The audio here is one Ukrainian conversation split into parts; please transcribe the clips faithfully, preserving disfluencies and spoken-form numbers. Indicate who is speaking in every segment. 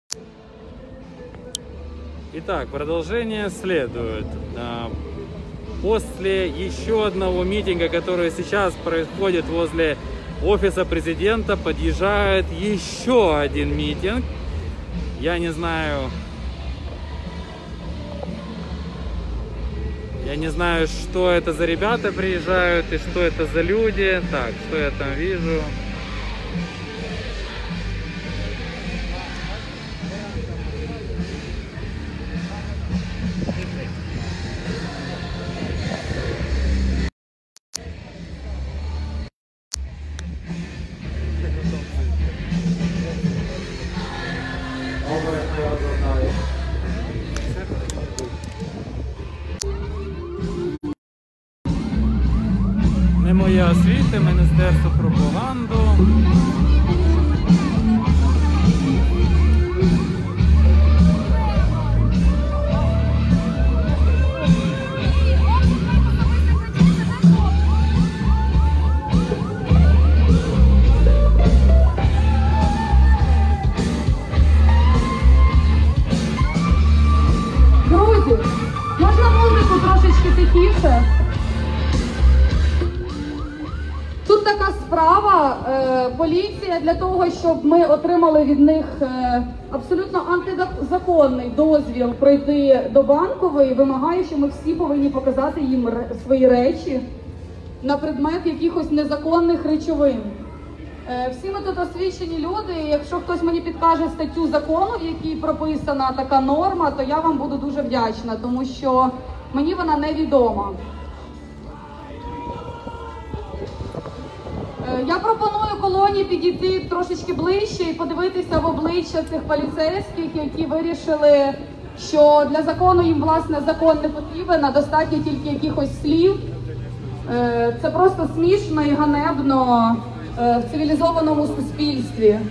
Speaker 1: Итак, продолжение следует. После еще одного митинга, который сейчас происходит возле офиса президента, подъезжает еще один митинг. Я не знаю, я не знаю, что это за ребята приезжают и что это за люди. Так, что я там вижу? Не моя освіта, Міністерство пропаганди.
Speaker 2: Друзі, можна музику трошечки тихіше? Тут така справа, е, поліція для того, щоб ми отримали від них е, абсолютно антизаконний дозвіл пройти до Банкової, вимагає, що ми всі повинні показати їм ре, свої речі на предмет якихось незаконних речовин. Е, всі ми тут освічені люди, і якщо хтось мені підкаже статтю закону, в якій прописана така норма, то я вам буду дуже вдячна, тому що мені вона невідома. Я пропоную колонії підійти трошечки ближче і подивитися в обличчя цих поліцейських, які вирішили, що для закону їм, власне, закон не потрібен, а достатньо тільки якихось слів. Це просто смішно і ганебно в цивілізованому суспільстві.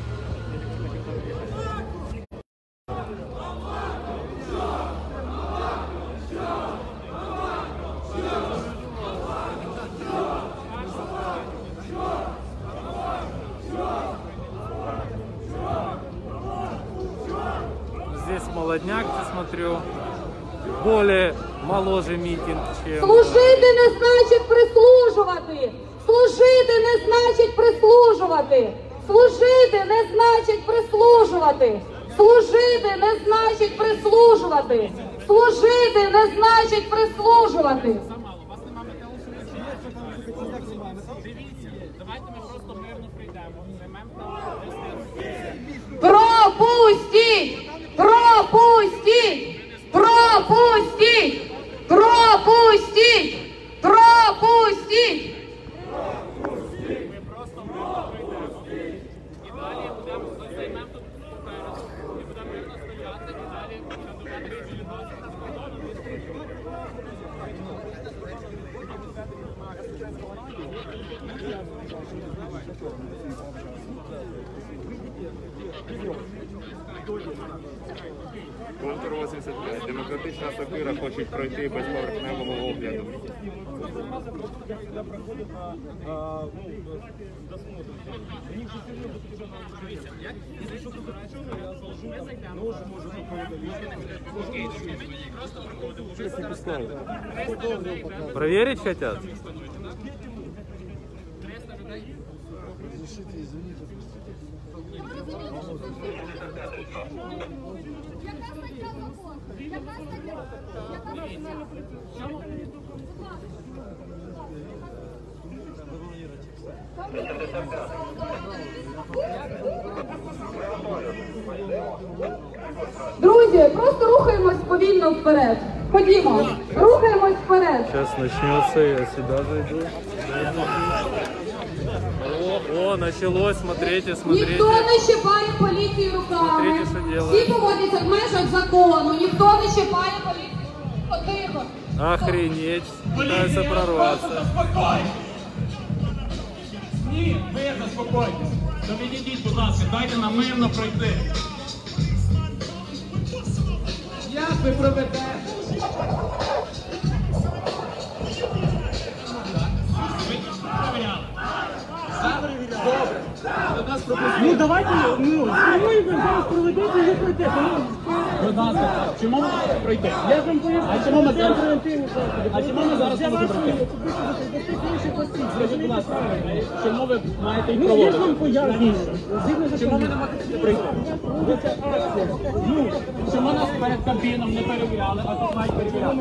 Speaker 1: Здесь молодняк, я смотрю, более моложе митинг, чем...
Speaker 2: Служити не значить прислужувати! Служити не значить прислужувати! Служити не значить прислужувати! Служити не значить прислужувати! Служити не значить прислужувати! Пропустіть! Пропустіть! Пропустіть! Пропустіть! Пропустіть!
Speaker 1: І далі будемо займемо тут попереду, і будемо мирно стояти, і далі
Speaker 3: Контур вісімдесят п'ять. Демократична сокира хочуть пройти без поверхневого огляду.
Speaker 1: Проверить хотят?
Speaker 2: Друзі, просто рухаємось повільно вперед. Ходімо, рухаємось вперед.
Speaker 1: Сейчас начнется, я сюда зайду. О, о, началось, смотрите, смотрите.
Speaker 2: Ніхто не чіпає поліцію руками.
Speaker 1: Смотрите, що делают.
Speaker 2: Всі поводяться в межах закону. Ніхто не чіпає поліцію. Тихо, тихо.
Speaker 1: Охренеть, пытаются прорваться.
Speaker 4: Ні, ви заспокойтесь. То відійдіть, будь ласка, дайте нам мирно пройти. Як ви проведете? Ви перевіряли? Добре.
Speaker 5: Ну давайте, ну, спробуємо зараз проведете і ви пройдете.
Speaker 4: Будь ласка, чому ми можемо пройти?
Speaker 5: Я ж вам поясню,
Speaker 4: А чому ми
Speaker 5: це
Speaker 4: зараз-
Speaker 5: превентивні заходи.
Speaker 4: А чому ми зараз
Speaker 5: Для
Speaker 4: не можемо
Speaker 5: вашої
Speaker 4: пройти?
Speaker 5: особистої безпеки інших осіб.
Speaker 4: Скажіть, будь ласка, чому ви маєте їх
Speaker 5: Ну, я ж вам
Speaker 4: проводити?
Speaker 5: пояснюю. Згідно
Speaker 4: Чому
Speaker 5: закону.
Speaker 4: ви не можете прийти?
Speaker 5: Проводиться акція. Ну,
Speaker 4: Чому нас перед кабіном не перевіряли, а тут мають перевіряти?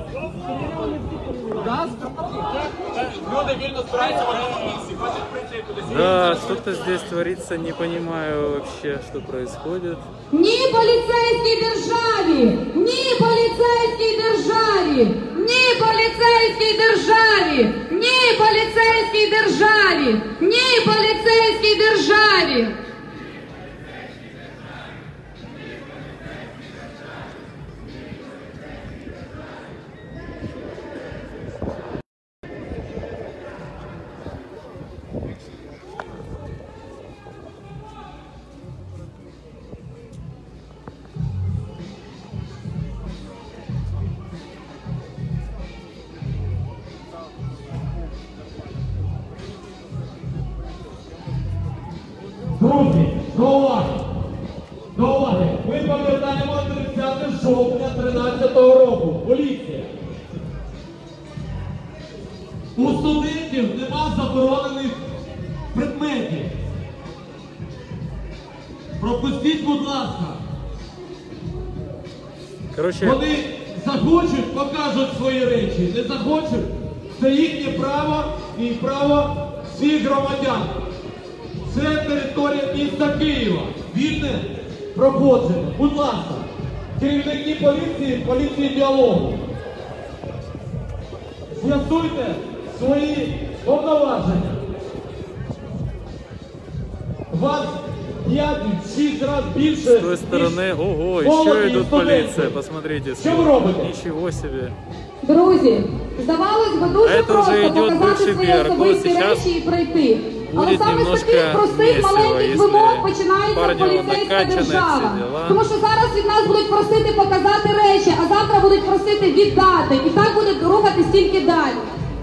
Speaker 4: Нас люди вільно збираються в одному місці, хочуть прийти кудись.
Speaker 1: Да, что-то здесь творится, не понимаю вообще, что происходит.
Speaker 2: Ні поліцейській державі! Ні поліцейській державі! Ні поліцейській державі! Ні поліцейській державі! Ні поліцейській державі!
Speaker 6: Друзі, до уваги! До уваги! Ми пам'ятаємо тридцяте жовтня тринадцятого року. Поліція. У студентів нема заборонених предметів. Пропустіть, будь ласка.
Speaker 1: Короче,
Speaker 6: Вони захочуть, покажуть свої речі. Не захочуть, це їхнє право і право всіх громадян. Це територія міста Києва. Вільне проходження. Будь ласка, керівники поліції, поліції діалогу. З'ясуйте свої повноваження. Вас п'ять-шість разів більше.
Speaker 1: с той стороны, ого, еще идут полиция, посмотрите.
Speaker 6: Що ви робите?
Speaker 1: Ничего себе.
Speaker 2: Друзі, здавалось би, дуже
Speaker 1: А це
Speaker 2: просто
Speaker 1: вже йде
Speaker 2: показати
Speaker 1: бивший
Speaker 2: свої
Speaker 1: Берг. Ось
Speaker 2: особисті
Speaker 1: зараз
Speaker 2: речі і пройти. Але
Speaker 1: буде
Speaker 2: саме з
Speaker 1: немножко
Speaker 2: таких простих
Speaker 1: месиво,
Speaker 2: маленьких
Speaker 1: якщо
Speaker 2: вимог починається
Speaker 1: парні
Speaker 2: поліцейська
Speaker 1: накачані,
Speaker 2: держава.
Speaker 1: всі діла.
Speaker 2: Тому що зараз від нас будуть просити показати речі, а завтра будуть просити віддати. І так буде рухатись тільки далі.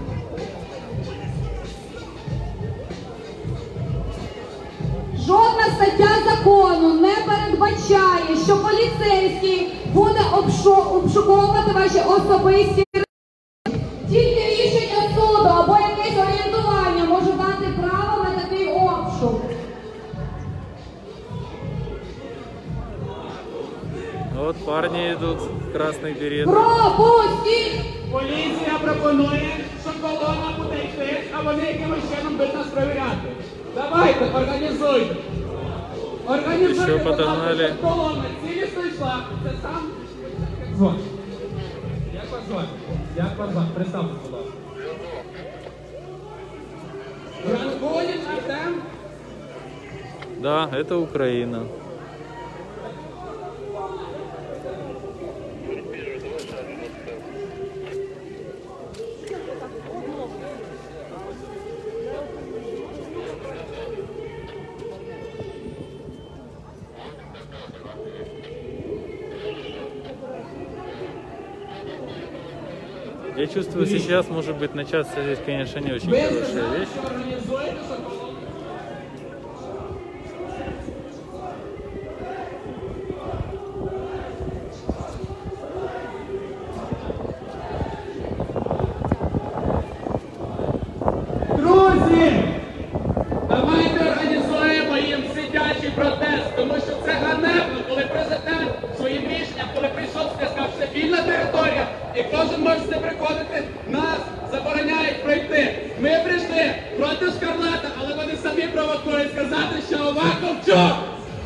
Speaker 2: Жодна стаття закону не передбачає, що поліцейський буде обшо- обшуковувати ваші особисті речі. Тільки рішення суду або якесь орієнтування може дати право на такий обшук.
Speaker 1: Вот парни идут в красных беретах.
Speaker 2: Пропустіть!
Speaker 4: Поліція пропонує, що колона буде йти, а вони якимось чином будуть нас перевіряти. Давайте, організуйте. Організуйте,
Speaker 1: Ще
Speaker 4: будь ласка,
Speaker 1: подогнали.
Speaker 4: щоб колона цілісно йшла. Це сам... Як звати? Як вас звати? Як вас звати? Представте, будь ласка. Ранкунін Артем.
Speaker 1: Да, это Украина. Я чувствую, сейчас может быть начаться здесь, конечно, не очень
Speaker 4: Ви
Speaker 1: хорошая
Speaker 4: сказали,
Speaker 1: вещь.
Speaker 4: що організуєте, що колона... Друзі, давайте організуємо їм сидячий протест, тому що це ганебно, коли президент своїм рішенням, коли прийшов, сказав, що це вільна територія, і кожен може сюди приходити, нас забороняють пройти. Ми прийшли проти Шкарлета, але вони самі провокують сказати, що Аваков чок.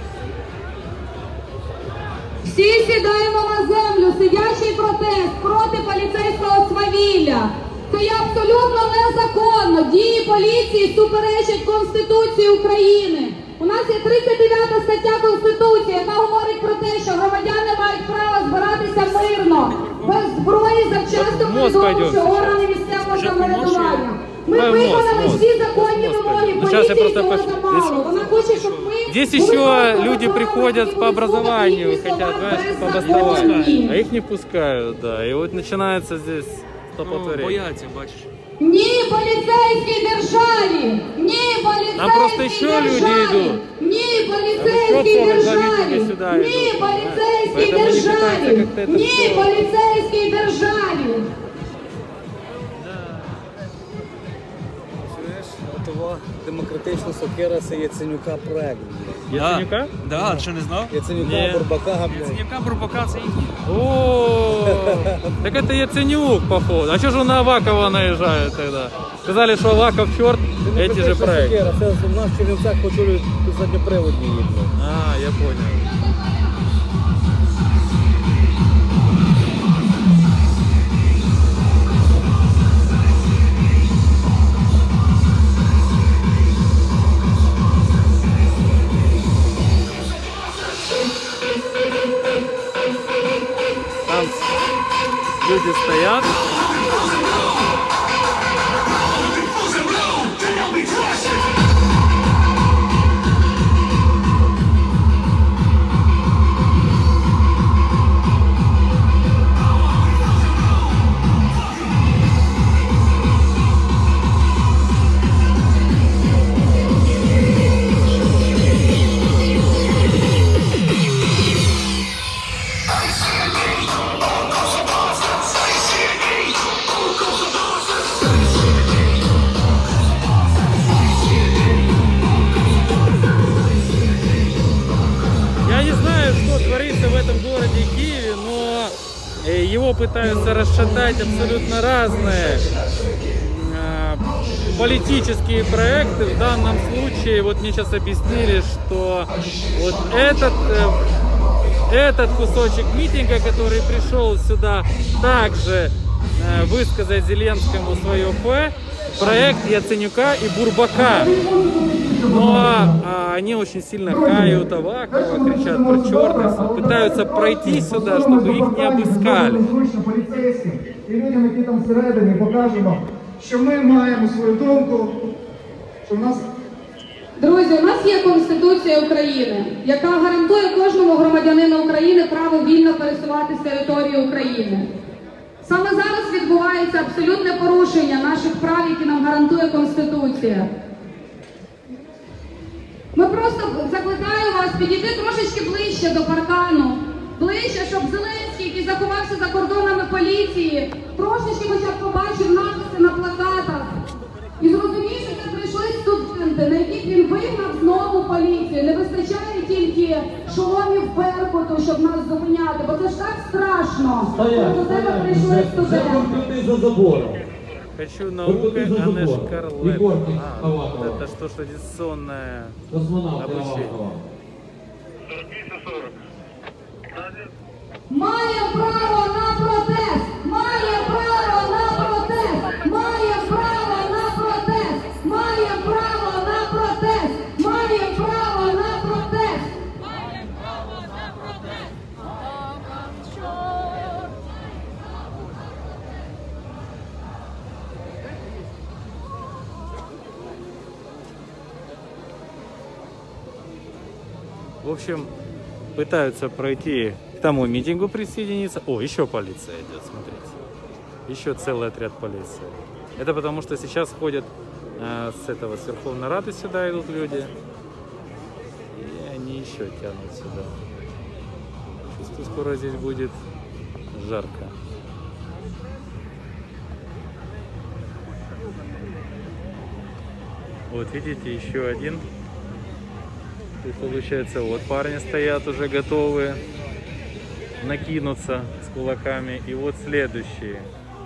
Speaker 2: Всі сідаємо на землю, сидячий протест проти поліцейського свавілля. Це є абсолютно незаконно. Дії поліції суперечать Конституції України. У нас є тридцять дев'ята стаття Конституції, яка говорить про те, що громадяни мають право збиратися мирно, без зброї, завчасно
Speaker 1: Мост
Speaker 2: повідомивши
Speaker 1: пойдем
Speaker 2: органи місцевого
Speaker 1: сейчас.
Speaker 2: самоврядування. Ми
Speaker 1: Давай мост,
Speaker 2: виконали
Speaker 1: мост.
Speaker 2: всі законні
Speaker 1: Мост
Speaker 2: вимоги,
Speaker 1: пойдем. Ну, сейчас я
Speaker 2: поліції
Speaker 1: просто
Speaker 2: цього
Speaker 1: пош-
Speaker 2: замало.
Speaker 1: Здесь-
Speaker 2: Вона хоче, щоб ми...
Speaker 1: Здесь
Speaker 2: були
Speaker 1: еще
Speaker 2: просто
Speaker 1: люди
Speaker 2: готові,
Speaker 1: приходят
Speaker 2: які
Speaker 1: по
Speaker 2: будуть слухати
Speaker 1: образованию,
Speaker 2: їхні
Speaker 1: хотят,
Speaker 2: слова
Speaker 1: знаешь,
Speaker 2: без
Speaker 1: по образованию,
Speaker 2: законів.
Speaker 1: а их не пускают, да. И вот начинается здесь
Speaker 7: Ну,
Speaker 1: стопотворение.
Speaker 7: бояться, бачиш.
Speaker 2: Ні поліцейській державі! Ні
Speaker 1: Там просто
Speaker 2: поліцейській
Speaker 1: ще люди
Speaker 2: державі!
Speaker 1: йдуть.
Speaker 2: Ні
Speaker 1: Там
Speaker 2: поліцейській
Speaker 1: ще сорок два
Speaker 2: державі!
Speaker 1: мітинги сюди
Speaker 2: Ні
Speaker 1: йдуть.
Speaker 2: поліцейській
Speaker 1: Поэтому не
Speaker 2: державі!
Speaker 1: питайте, как-то это
Speaker 2: Ні
Speaker 1: всё.
Speaker 2: поліцейській державі!
Speaker 7: Чуєш, готова демократична сокира це Яценюка проект.
Speaker 1: Яценюка?
Speaker 8: Да, що не знав?
Speaker 7: Яценюка,
Speaker 1: Ні.
Speaker 7: Бурбака, блядь.
Speaker 8: Яценюка, Бурбака, це їхні.
Speaker 1: О, так это Яценюк, походу. А что же он на Авакова наезжает тогда? Сказали, что Аваков черт, эти же
Speaker 7: Демократична
Speaker 1: проекты.
Speaker 7: сокира, це в нас в Чернівцях почули задньоприводні їдуть.
Speaker 1: А, я понял. Там люди стоят. Я не знаю, что творится в этом городе Киеве, но э, его пытаются расшатать абсолютно разные э, политические проекты. В данном случае, вот мне сейчас объяснили, что вот этот, э, этот кусочек митинга, который пришел сюда также э, высказать Зеленскому свое «П», проект Яценюка и Бурбака. Но а, они очень сильно кают Авакова, кричат про черных, пытаются пройти сюда, чтобы их не обыскали.
Speaker 9: Зручно поліцейським і людям, які там всередині, покажемо, що ми маємо свою думку, що в нас...
Speaker 2: Друзі, у нас є Конституція України, яка гарантує кожному громадянину України право вільно пересуватися територією України. Саме зараз відбувається абсолютне порушення наших прав, які нам гарантує Конституція. Ми просто закликаємо вас підійти трошечки ближче до паркану, ближче, щоб Зеленський, який заховався за кордонами поліції, трошечки хоча б побачив написи на плакатах і зрозумів, що це прийшли студенти, на яких він вигнав знову поліцію. Не вистачає тільки шоломів Беркуту, щоб нас зупиняти, бо це ж так страшно, коли до тебе прийшли студенти.
Speaker 7: за забором.
Speaker 1: Хочу наукой, а не шкарлеп. А, вот это что ж традиционное обучение.
Speaker 2: Має право на протест! Має право на протест! Має право на протест! Має право на протест! Має право на протест! Має право на протест!
Speaker 1: В общем, пытаются пройти к тому митингу, присоединиться. О, еще полиция идет, смотрите. Еще целый отряд полиции. Это потому, что сейчас ходят э, с этого, с Верховной Рады сюда идут люди. И они еще тянут сюда. Чувствую, скоро здесь будет жарко. Вот видите, еще один. И получается, вот парни стоят уже готовые накинуться с кулаками. И вот следующие.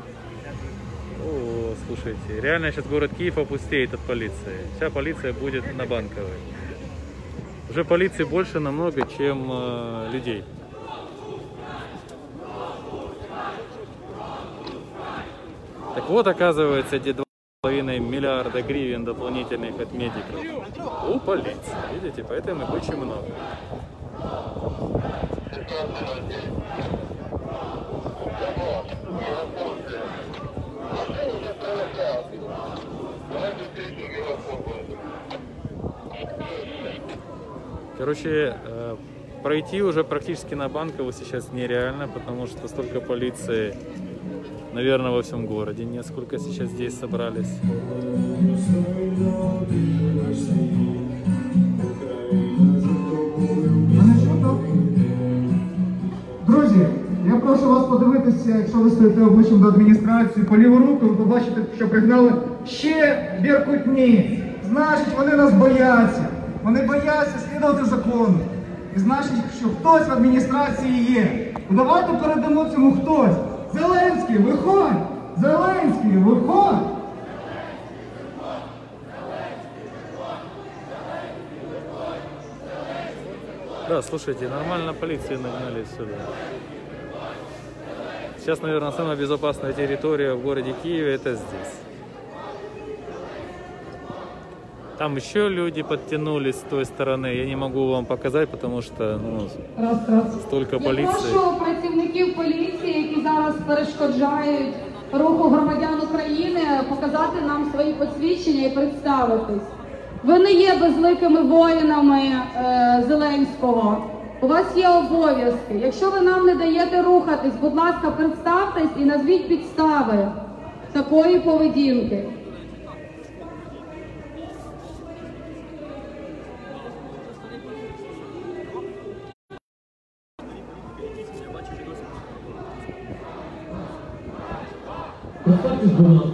Speaker 1: О, слушайте, реально сейчас город Киев опустеет от полиции. Вся полиция будет на Банковой. Уже полиции больше намного, чем э, людей. Так вот, оказывается, эти два с половиной миллиарда гривен дополнительных от медиков у полиции. Видите, поэтому их очень много. Короче, э, пройти уже практически на Банкову сейчас нереально, потому что столько полиции наверное, во всем городе несколько сейчас здесь собрались.
Speaker 9: Друзі, я прошу вас подивитися, якщо ви стоїте обличчям до адміністрації, по ліву руку, ви побачите, що пригнали ще беркутні. Значить, вони нас бояться. Вони бояться слідувати закону. І значить, що хтось в адміністрації є. Ну, давайте передамо цьому хтось. Зеленський, виходь! Зеленський, виходь!
Speaker 1: Да, слушайте, нормально полиции нагнали сюда. Сейчас, наверное, самая безопасная территория в городе Киеве — это здесь. Там еще люди подтянулись с той стороны. Я не могу вам показать, потому что ну,
Speaker 2: раз, раз.
Speaker 1: столько
Speaker 2: Я
Speaker 1: полиции.
Speaker 2: прошу працівників поліції, які зараз перешкоджають руху громадян України, показати нам свої посвідчення і представитись. Ви не є безликими воїнами е, Зеленського. У вас є обов'язки. Якщо ви нам не даєте рухатись, будь ласка, представтесь і назвіть підстави такої поведінки.
Speaker 6: Представтесь, будь ласка.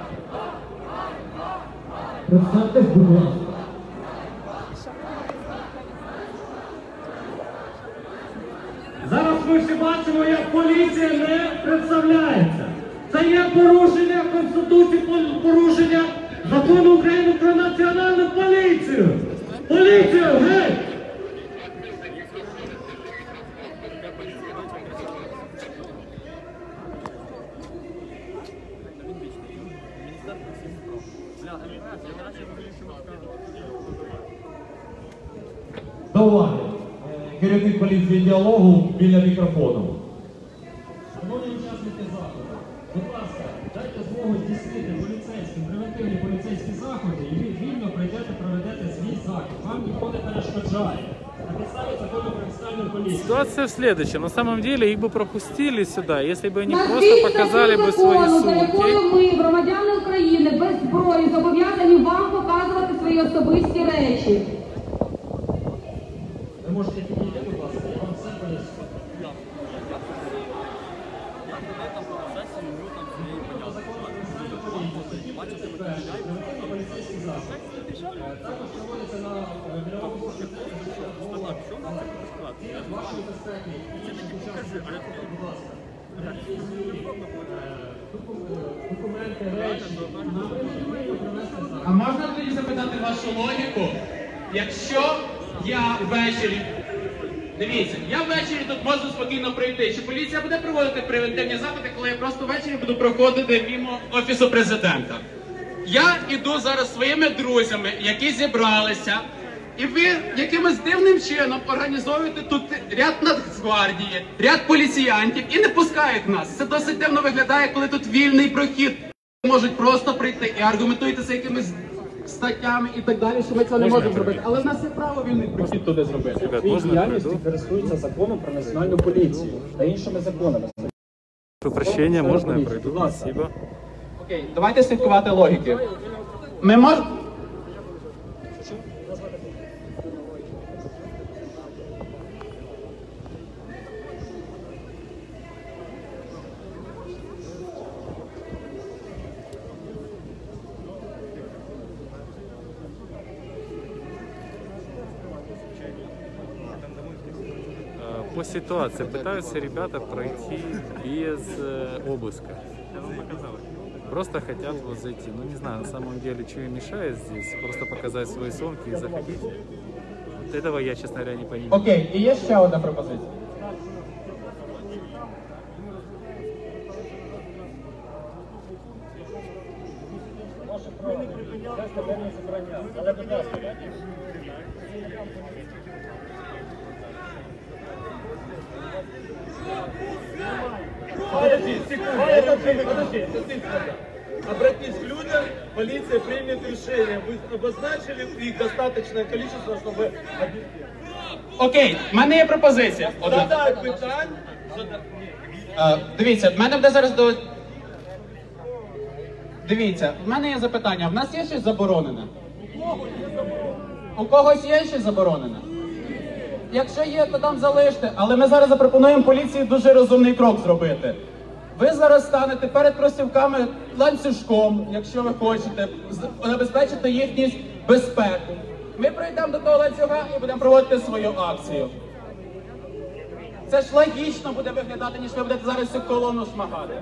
Speaker 6: Представтесь, будь ласка. Зараз ми всі бачимо, як поліція не представляється. Це є порушення Конституції, порушення Закону України про національну поліцію. Поліцію, геть! До уваги. Керівник поліції діалогу біля мікрофону.
Speaker 10: Шановні учасники заходу, будь ласка, дайте змогу здійснити поліцейські, превентивні поліцейські заходи, і ви вільно прийдете, проведете свій захід. Вам ніхто не перешкоджає. На підставі закону про національну поліцію.
Speaker 1: Ситуация в следующем. На самом деле их бы пропустили сюда, если бы они
Speaker 2: Назвіть
Speaker 1: просто показали бы свои
Speaker 2: закону, за якою
Speaker 1: сумки.
Speaker 2: ми, громадяни України, без зброї, зобов'язані вам показувати свої особисті речі.
Speaker 10: Ви можете підійти, будь ласка, я вам все поясню. Поліцейський захід. Також проводиться на мировому пошті вашої безпеки і інших учасників. Будь ласка, документи, речі, нам потрібно провести захід.
Speaker 4: А можна тоді запитати вашу логіку? Якщо я ввечері, дивіться, я ввечері тут можу спокійно прийти. Чи поліція буде проводити превентивні заходи, коли я просто ввечері буду проходити мимо Офісу Президента? Я іду зараз зі своїми друзями, які зібралися, і ви якимось дивним чином організовуєте тут ряд Нацгвардії, ряд поліціянтів і не пускають нас. Це досить дивно виглядає, коли тут вільний прохід. Можуть просто прийти і аргументуєте це якимись статтями і так далі, що ми це не можемо зробити. Але в нас є право вільний прохід туди зробити.
Speaker 10: Свій діяльністю користуються законом про національну поліцію та іншими законами.
Speaker 1: Прошу прощения, можно я пройду? Спасибо.
Speaker 4: Окей, давайте слідкувати логіки. Ми можемо...
Speaker 1: По ситуации пытаются ребята пройти без э, обыска. Просто хотят вот зайти. Ну не знаю, на самом деле, что им мешает здесь. Просто показать свои сумки и заходить. Вот этого я, честно говоря, не понимаю.
Speaker 4: Окей, і є ще одна пропозиція.
Speaker 6: Подожди, секунду, подожди, подожди. Обратись к людям, полиция примет решение. Вы обозначили их достаточное количество, чтобы...
Speaker 4: Окей, в мене є пропозиція. Одна.
Speaker 6: Задай питань.
Speaker 4: Е, Дивіться, в мене буде зараз до... Дивіться, в мене є запитання. В нас є щось заборонене? У когось є щось заборонене? Якщо є, то там залиште. Але ми зараз запропонуємо поліції дуже розумний крок зробити. Ви зараз станете перед кросівками ланцюжком, якщо ви хочете, забезпечити їхню безпеку. Ми прийдемо до того ланцюга і будемо проводити свою акцію. Це ж логічно буде виглядати, ніж ви будете зараз всю колону шмагати.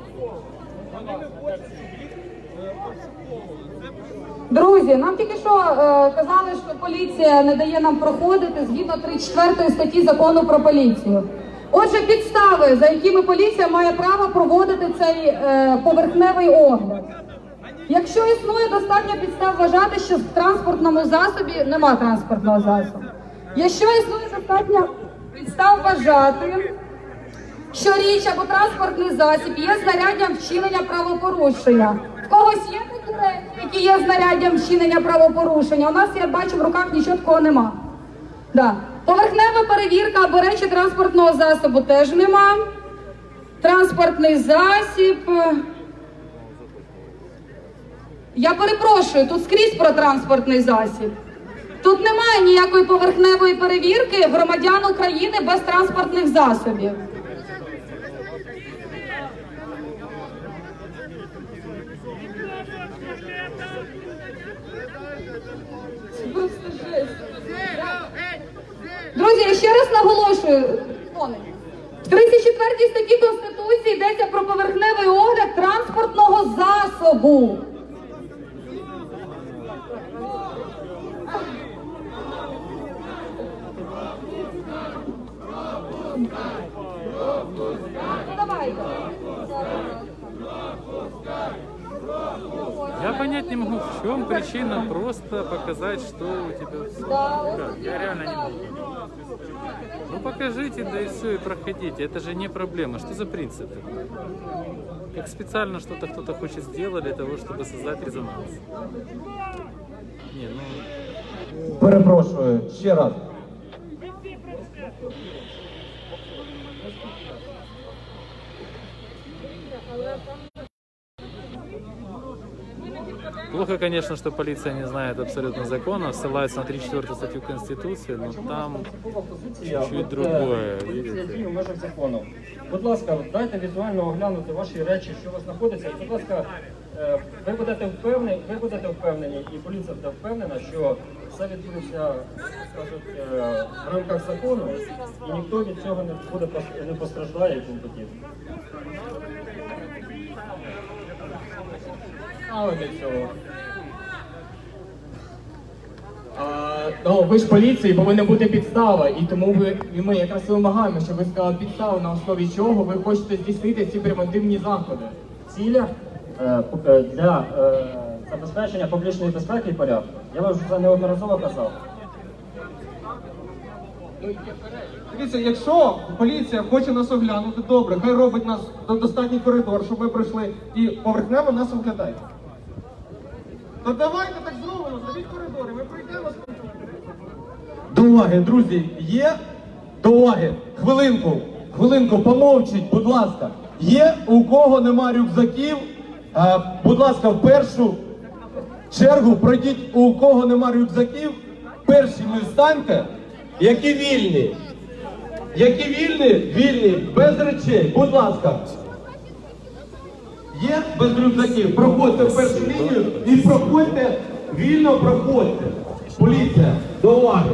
Speaker 2: Друзі, нам тільки що е, казали, що поліція не дає нам проходити згідно тридцять четвертої статті закону про поліцію. Отже, підстави, за якими поліція має право проводити цей е, поверхневий огляд. Якщо існує достатньо підстав вважати, що в транспортному засобі нема транспортного засобу. Якщо існує достатньо підстав вважати, що річ або транспортний засіб є знаряддям вчинення правопорушення. В когось є такі речі, які є знаряддям вчинення правопорушення? У нас, я бачу, в руках нічого такого нема. Да. Поверхнева перевірка або речі транспортного засобу теж нема. Транспортний засіб. Я перепрошую, тут скрізь про транспортний засіб. Тут немає ніякої поверхневої перевірки громадян України без транспортних засобів. Це просто жесть. Друзі, я ще раз наголошую. В тридцять четвертій статті Конституції йдеться про поверхневий огляд транспортного засобу. Давайте.
Speaker 1: Я понять не могу, в чем причина просто показать, что у тебя все.
Speaker 2: Да,
Speaker 1: Я реально не могу. Ну покажите, да и все, и проходите. Это же не проблема. Что за принципы? Как специально что-то кто-то хочет сделать для того, чтобы создать резонанс. Не, ну...
Speaker 6: Перепрошую, ще раз.
Speaker 1: Плохо, конечно, что полиция не знает абсолютно закона, ссылается на тридцать четвёртую статью Конституции, но там чуть-чуть другое, видите.
Speaker 10: В межах закону. Будь ласка, дайте візуально оглянути ваші речі, що у вас знаходиться. І, будь ласка, ви будете впевнені, ви будете впевнені, і поліція буде впевнена, що все відбудеться, скажуть, в рамках закону, і ніхто від цього не буде не постраждає і тому подібне.
Speaker 4: А для цього. А, ну, ви ж поліції, повинна бути підстава, і тому ви, і ми якраз вимагаємо, щоб ви сказали підставу, на основі чого ви хочете здійснити ці превентивні заходи.
Speaker 10: Ціля е, для е, забезпечення публічної безпеки і порядку. Я вам вже неодноразово казав.
Speaker 9: Дивіться, якщо поліція хоче нас оглянути, добре, хай робить нас достатній коридор, щоб ми пройшли і поверхнево нас оглядають. То давайте так зробимо, зробіть коридори, ми пройдемо.
Speaker 6: До уваги, друзі, є? До уваги, хвилинку, хвилинку, помовчіть, будь ласка. Є, у кого нема рюкзаків, а, будь ласка, в першу чергу пройдіть, у кого нема рюкзаків, першими встаньте, які вільні. Які вільні? Вільні, без речей, будь ласка. Є без рюкзаків? Проходьте в першу лінію і проходьте, вільно проходьте. Поліція, до уваги.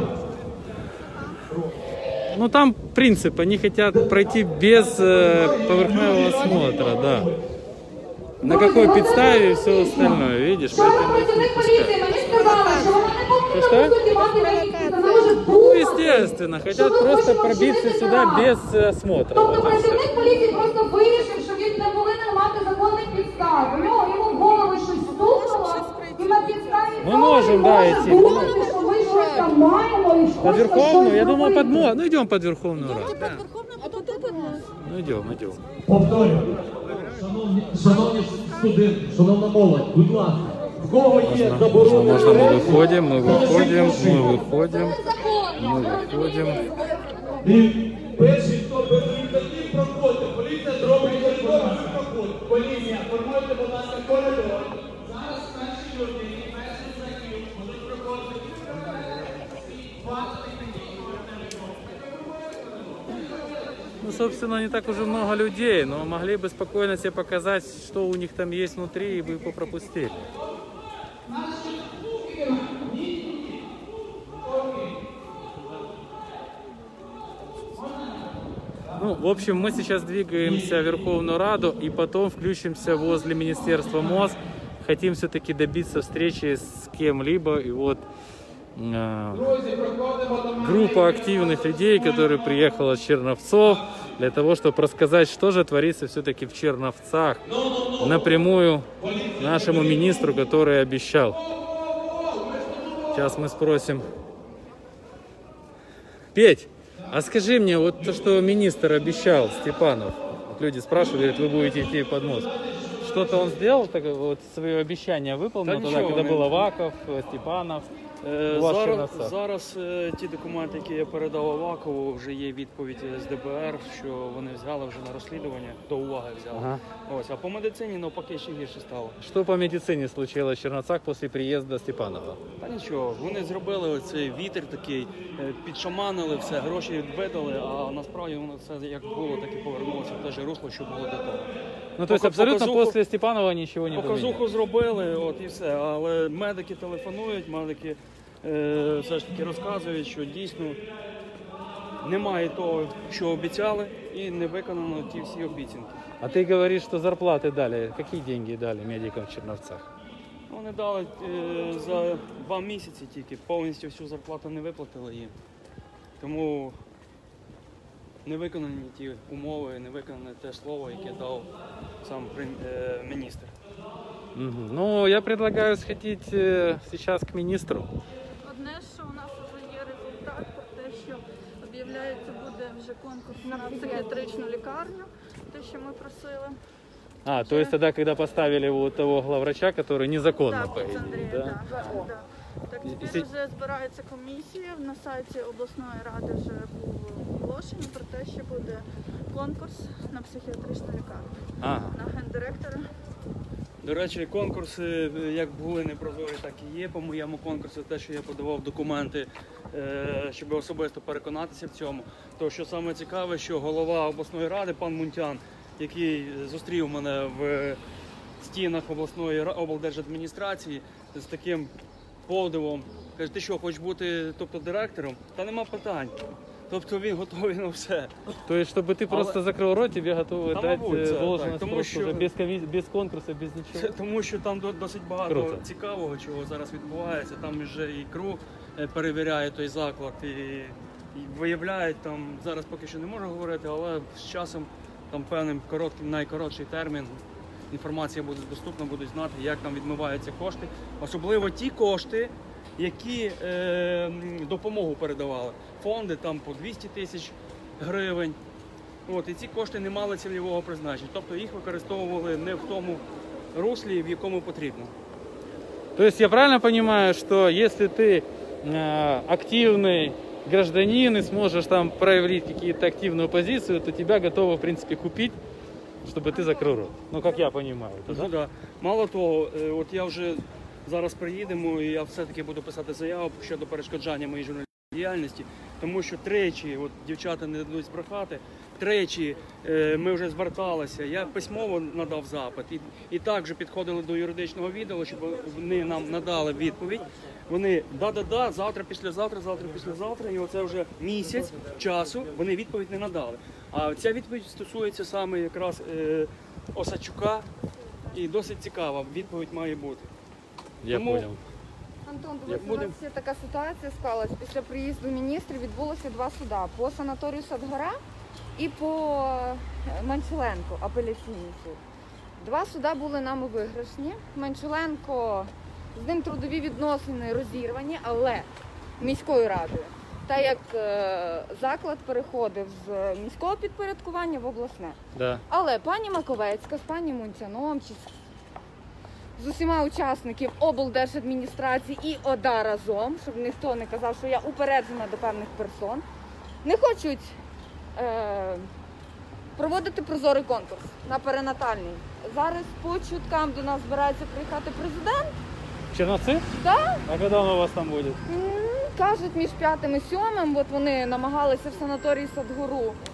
Speaker 1: Ну там принцип, они хотят пройти без э, поверхневого осмотра, да. На какой подставе и все остальное, видишь?
Speaker 2: Вчора працівник поліції мені сказали, що вона не повинна по суті мати реєстрацію, вона може
Speaker 1: Ну,
Speaker 2: думати.
Speaker 1: естественно, хотят просто пробиться сюда без э, осмотра.
Speaker 2: Тобто
Speaker 1: Вот и всё.
Speaker 2: працівник поліції просто вирішив, що він не повинен мати законних підстав. У нього йому в голову щось стукнуло, і на підставі
Speaker 1: Ми
Speaker 2: цього
Speaker 1: можемо,
Speaker 2: він
Speaker 1: да,
Speaker 2: може
Speaker 1: йти.
Speaker 2: думати, що ми щось там маємо і
Speaker 1: Под
Speaker 2: щось
Speaker 1: Верховную? Я думал,
Speaker 2: зробити.
Speaker 1: под Мо... Ну идем под Верховную Раду. Ну идем, идем.
Speaker 6: Повторюю. Шановні, шановні студенти, шановна молодь, будь ласка, в кого є заборонені
Speaker 1: Можно мы
Speaker 6: речі,
Speaker 1: выходим, мы выходим,
Speaker 6: покажіть
Speaker 1: мы
Speaker 6: машину.
Speaker 1: выходим, мы выходим.
Speaker 6: І перший, хто без рюкзаків, проходьте. Поліція зробить коридор, ви проходьте. Поліція, формуйте, будь ласка, коридор.
Speaker 1: Ну, собственно, не так уже много людей, но могли бы спокойно себе показать, что у них там есть внутри, и бы попропустили. Ну, в общем, мы сейчас двигаемся в Верховную Раду и потом включимся возле Министерства МОЗ. Хотим все-таки добиться встречи с кем-либо. И вот э, группа активных людей, которая приехала с Черновцов, для того, чтобы рассказать, что же творится все-таки в Черновцах, напрямую нашему министру, который обещал. Сейчас мы спросим. Петь, а скажи мне, вот то, что министр обещал, Степанов, вот люди спрашивали, говорят, вы будете идти под мост. Что-то он сделал, так, вот свое обещание выполнил,
Speaker 8: Та
Speaker 1: тогда,
Speaker 8: нічого,
Speaker 1: когда
Speaker 8: не-
Speaker 1: был Аваков, Степанов,
Speaker 8: Е,
Speaker 1: у вас
Speaker 8: Зараз,
Speaker 1: Черновцах?
Speaker 8: зараз е, ті документи, які я передав Авакову, вже є відповідь з Д Б Р, що вони взяли вже на розслідування, до уваги взяли.
Speaker 1: Ага.
Speaker 8: Ось, а по медицині навпаки ще гірше стало.
Speaker 1: Что по медицине случилось в Черновцах после приезда Степанова?
Speaker 8: Та нічого, вони зробили оцей вітер такий, е, підшаманили все, гроші видали, а насправді воно все як було, так і повернулося в те ж русло, що було до того.
Speaker 1: Ну, то есть
Speaker 8: Пока-
Speaker 1: абсолютно
Speaker 8: показуху-
Speaker 1: после Степанова ничего не поменялось?
Speaker 8: Показуху зробили, от і все. Але медики телефонують, медики е, все ж таки розказують, що дійсно немає того, що обіцяли, і не виконано ті всі обіцянки.
Speaker 1: А ты говоришь, что зарплаты дали. Какие деньги дали медикам в Черновцах?
Speaker 8: Вони дали е, за два місяці тільки, повністю всю зарплату не виплатили їм. Тому не виконані ті умови, не виконане те слово, яке дав сам прем- е, міністр.
Speaker 1: Мгм. Ну, я предлагаю сходить э, сейчас к министру.
Speaker 11: Одне, що у нас вже є результат про те, що об'являється буде вже конкурс на психіатричну лікарню, те, що ми просили.
Speaker 1: А, то есть тогда, когда поставили вот того главврача, который незаконно,
Speaker 11: Так,
Speaker 1: по идее,
Speaker 11: Андрія,
Speaker 1: да?
Speaker 11: так, да. Так,
Speaker 1: І- і
Speaker 11: тепер
Speaker 1: сі-
Speaker 11: вже збирається комісія, на сайті обласної ради вже був оголошення про те, що буде конкурс на психіатричну лікарню.
Speaker 1: Ага.
Speaker 11: На гендиректора.
Speaker 8: До речі, конкурси як були непрозорі, так і є. По моєму конкурсу, те, що я подавав документи, е, щоб особисто переконатися в цьому. То що саме цікаве, що голова обласної ради, пан Мунтян, який зустрів мене в стінах обласної ра- облдержадміністрації з таким подивом, каже, ти що, хочеш бути, тобто, директором? Та нема питань. Тобто він готовий на все.
Speaker 1: То есть, чтобы ты просто
Speaker 8: Але-
Speaker 1: закрыл рот, тебе готовы
Speaker 8: Та,
Speaker 1: дать
Speaker 8: мабуть,
Speaker 1: э,
Speaker 8: це
Speaker 1: должность
Speaker 8: так, тому
Speaker 1: просто
Speaker 8: що-
Speaker 1: уже без, коми- без конкурса, без
Speaker 8: Це
Speaker 1: ничего?
Speaker 8: тому, що там до- досить багато
Speaker 1: Круто.
Speaker 8: цікавого, чого зараз відбувається. Там вже і КРУ е, перевіряє той заклад і, і виявляють там, зараз поки що не можу говорити, але з часом там певним коротким, найкоротший термін інформація буде доступна, будуть знати, як там відмиваються кошти. Особливо ті кошти, які е, м, допомогу передавали. Фонди там по двісті тисяч гривень. От, і ці кошти не мали цільового призначення, тобто їх використовували не в тому руслі, в якому потрібно.
Speaker 1: То есть я правильно понимаю, что если ты э, активный гражданин и сможешь там проявить какие-то активную позицию, то тебя готовы, в принципе, купить, чтобы ты закрыл рот? Ну, как я понимаю. это, да?
Speaker 8: Ну, да. Мало того, е, от я вже зараз приїдемо, і я все-таки буду писати заяву щодо перешкоджання моїй журналістській діяльності, тому що тричі, от дівчата не дадуть збрехати, тричі е, ми вже зверталися, я письмово надав запит, і, і також підходили до юридичного відділу, щоб вони нам надали відповідь. Вони да-да-да, завтра, післязавтра, завтра, післязавтра, і оце вже місяць часу вони відповідь не надали. А ця відповідь стосується саме якраз е, Осадчука, і досить цікава відповідь має бути.
Speaker 1: Я
Speaker 8: Тому-
Speaker 1: понял.
Speaker 12: Антон,
Speaker 8: Як
Speaker 12: дивись, у
Speaker 8: буде?
Speaker 12: нас є така ситуація склалась. Після приїзду міністрів відбулося два суда. По санаторію Садгора і по е, Манчуленко, апеляційний суд. Два суда були нами виграшні. Манчуленко, з ним трудові відносини розірвані, але міською радою. Та як е, заклад переходив з міського підпорядкування в обласне.
Speaker 1: Да.
Speaker 12: Але пані Маковецька з пані Мунтяном чи з- з усіма учасників облдержадміністрації і ОДА разом, щоб ніхто не казав, що я упереджена до певних персон, не хочуть е, проводити прозорий конкурс на перинатальний. Зараз по чуткам до нас збирається приїхати президент.
Speaker 1: Черновцы?
Speaker 12: Да?
Speaker 1: А когда он у вас там будет?
Speaker 12: М, Кажуть, між п'ятим і сьомим, от вони намагалися в санаторії Садгору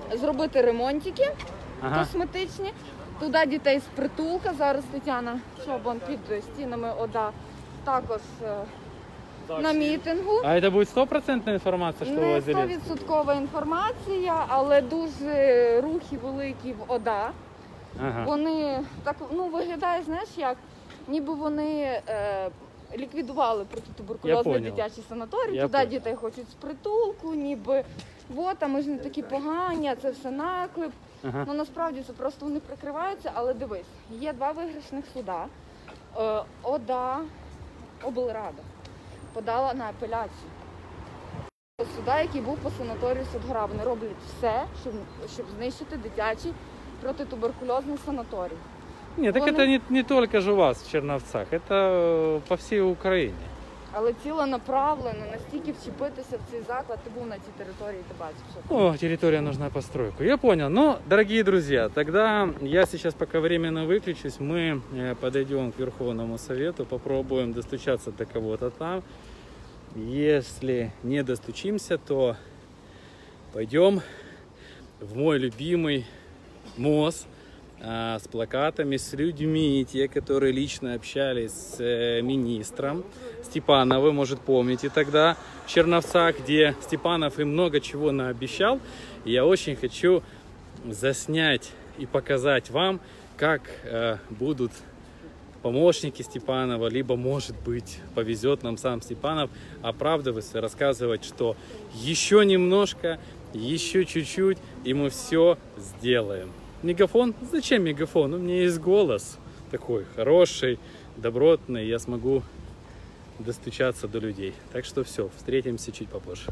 Speaker 12: зробити ремонтики
Speaker 1: Ага.
Speaker 12: косметичні. Туди дітей з притулка. Зараз Тетяна Чобан під стінами ОДА також е, на мітингу.
Speaker 1: А это будет стопроцентная информация, что у
Speaker 12: Не
Speaker 1: вас делится?
Speaker 12: стовідсоткова інформація, але дуже рухи великі в ОДА.
Speaker 1: Ага.
Speaker 12: Вони так, ну, виглядає, знаєш як, ніби вони е, ліквідували
Speaker 1: Я
Speaker 12: протитуберкульозний
Speaker 1: понял.
Speaker 12: дитячий санаторій,
Speaker 1: Я
Speaker 12: туди
Speaker 1: понял.
Speaker 12: дітей хочуть з притулку, ніби от, а ми ж не такі погані, а це все наклеп.
Speaker 1: Ага.
Speaker 12: Ну насправді це просто вони прикриваються, але дивись, є два виграшних суда. Е, ОДА, облрада подала на апеляцію. Суда, який був по санаторію Садгора, вони роблять все, щоб, щоб знищити дитячий протитуберкульозний санаторій.
Speaker 1: Нет, так
Speaker 12: Вони-
Speaker 1: это не, не только же у вас в Черновцах, это э, по всей Украине.
Speaker 12: Але ціленаправлено, настільки вчепитися в цей заклад, ти був на цій території, ти бачив, що
Speaker 1: О, территория нужна постройку. Я понял. Ну, дорогие друзья, тогда я сейчас пока временно выключусь. Мы э, подойдем к Верховному Совету, попробуем достучаться до кого-то там. Если не достучимся, то пойдем в мой любимый МОЗ а, с плакатами, с людьми, те, которые лично общались с э, министром Степановым, может, помните тогда, в Черновцах, где Степанов им много чего наобещал. И я очень хочу заснять и показать вам, как э, будут помощники Степанова, либо, может быть, повезет нам сам Степанов оправдываться, рассказывать, что еще немножко, еще чуть-чуть, и мы все сделаем. Мегафон? Зачем мегафон? У меня есть голос такой хороший, добротный, я смогу достучаться до людей. Так что все, встретимся чуть попозже.